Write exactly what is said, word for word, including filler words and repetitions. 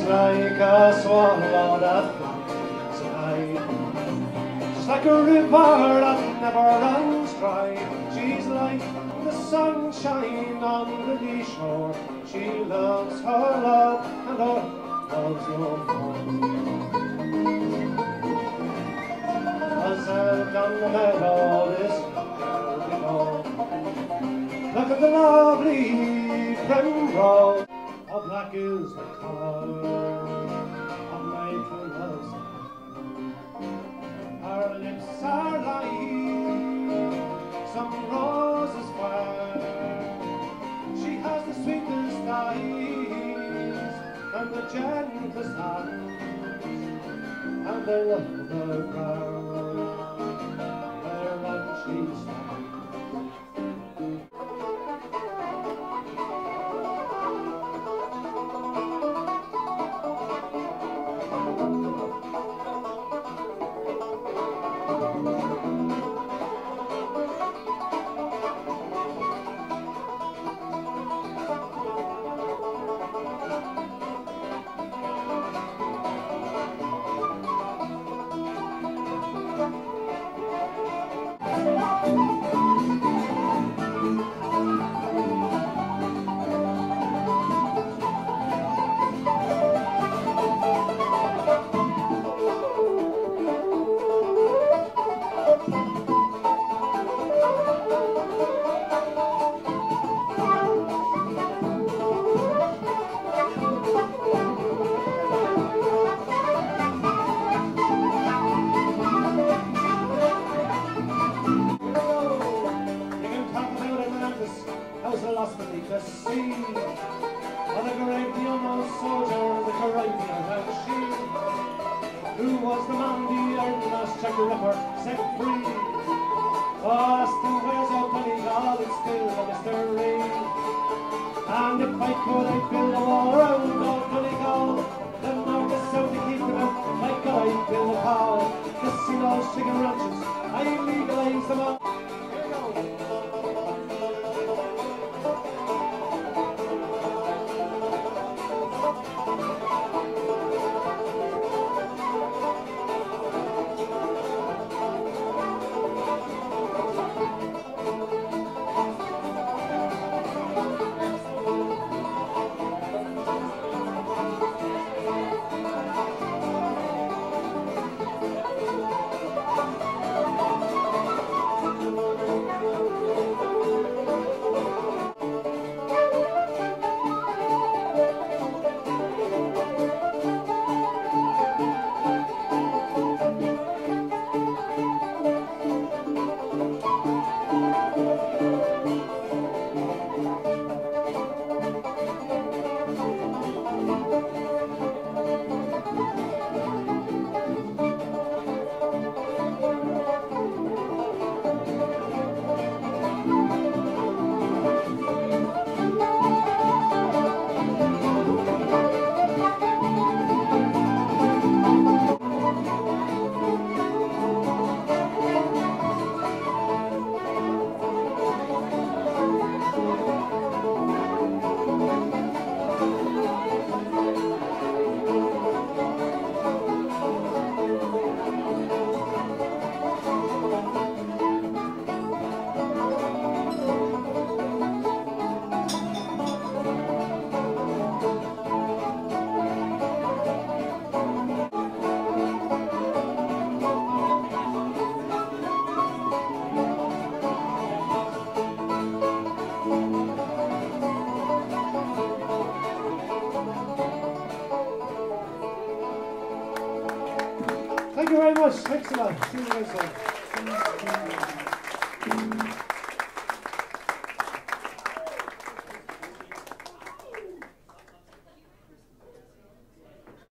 like a swallow that flies high. She's like a river that never runs dry. She's like the sunshine on the lee shore. She loves her love and her loves no more. As out on the meadow this year before, look at the lovely primrose. How black is the colour of my true love's hair. Her lips are like some roses fair. She has the sweetest eyes and the gentlest hands, and they love the ground whereon she stands. How's the lost beneath the sea? On a great the unknown soldier, the Caribbean and she, who was the man the earth last Jack the Ripper set free. Oh, Aston, where's our Donegal? It's still a mystery. And if I could, I'd build a wall around old Donegal, the north and south to keep them out, like I'd build a pal. The sea all chicken ranches, I legalize them all. Thank you very much. Thanks a lot. See you next time.